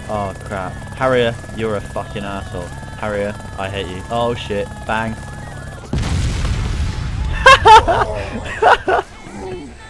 Oh crap. Harrier, you're a fucking asshole. Harrier, I hate you. Oh shit. Bang.